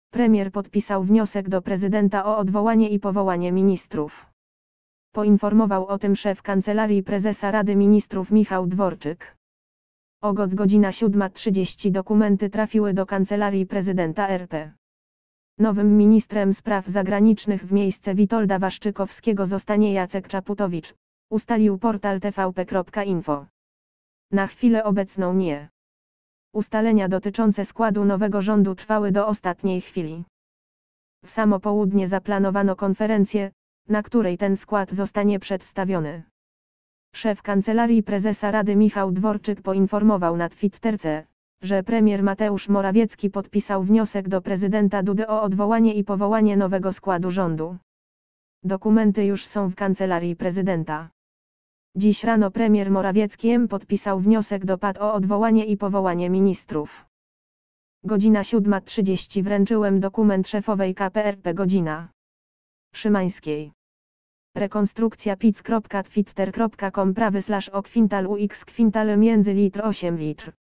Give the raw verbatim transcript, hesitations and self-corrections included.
Premier podpisał wniosek do prezydenta o odwołanie i powołanie ministrów. Poinformował o tym szef Kancelarii Prezesa Rady Ministrów Michał Dworczyk. O godzina siódma trzydzieści dokumenty trafiły do Kancelarii Prezydenta R P. Nowym ministrem spraw zagranicznych w miejsce Witolda Waszczykowskiego zostanie Jacek Czaputowicz, ustalił portal T V P kropka info. Na chwilę obecną nie. Ustalenia dotyczące składu nowego rządu trwały do ostatniej chwili. W samo południe zaplanowano konferencję, na której ten skład zostanie przedstawiony. Szef Kancelarii Prezesa Rady Michał Dworczyk poinformował na Twitterce, że premier Mateusz Morawiecki podpisał wniosek do prezydenta Dudy o odwołanie i powołanie nowego składu rządu. Dokumenty już są w Kancelarii Prezydenta. Dziś rano premier Morawiecki podpisał wniosek do P A D o odwołanie i powołanie ministrów. Godzina siódma trzydzieści wręczyłem dokument szefowej K P R P godzina Szymańskiej. Rekonstrukcja pic kropka twitter kropka com prawy slash o kwintal ux kwintal między litr osiem litr.